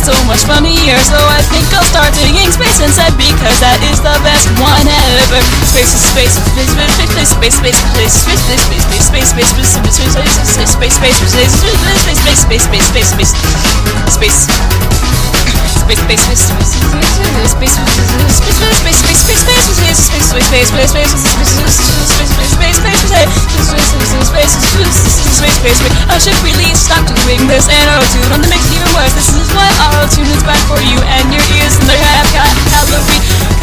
so much funnier. So I think I'll start digging space instead, because that is the best one ever. Space is space, space, space, space, space, space, space, space, space, space, space, space, space, space, I should really stop doing this and auto-tune on the mix even worse. This is what auto-tune is bad for you and your ears, and they have got calorie.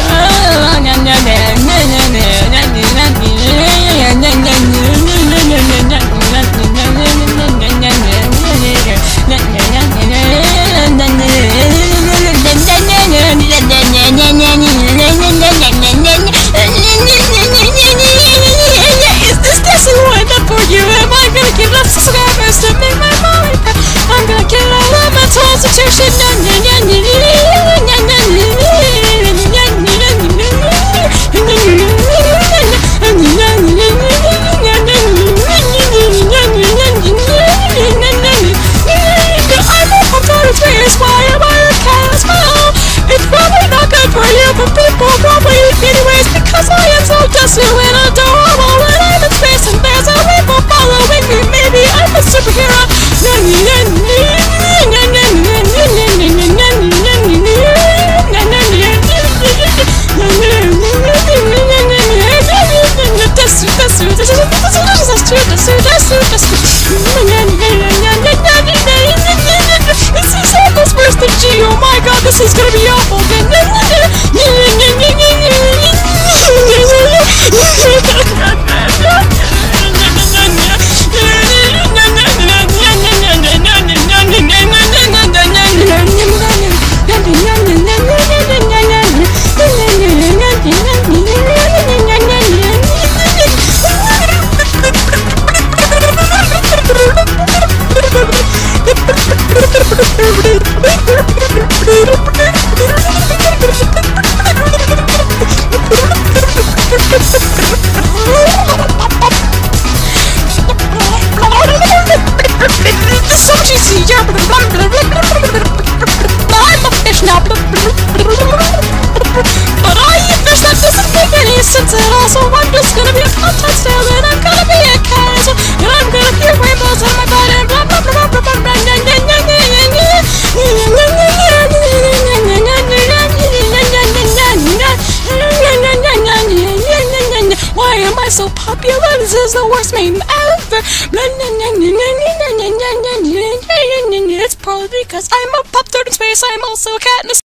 And adorable when I'm in space and there's a rainbow following me. Maybe I'm a superhero. This is almost worse than G. Oh my god, this is gonna be awful. I'm a fish now, but I eat fish, that doesn't make any sense at all. So I'm just gonna be a content snail, and I'm gonna be a cat, and I'm gonna hear rainbows on my butt, and blah blah blah blah blah blah. Why am I so popular? This is the worst meme ever. It's probably because I'm a pop tart in space. I'm also a cat in a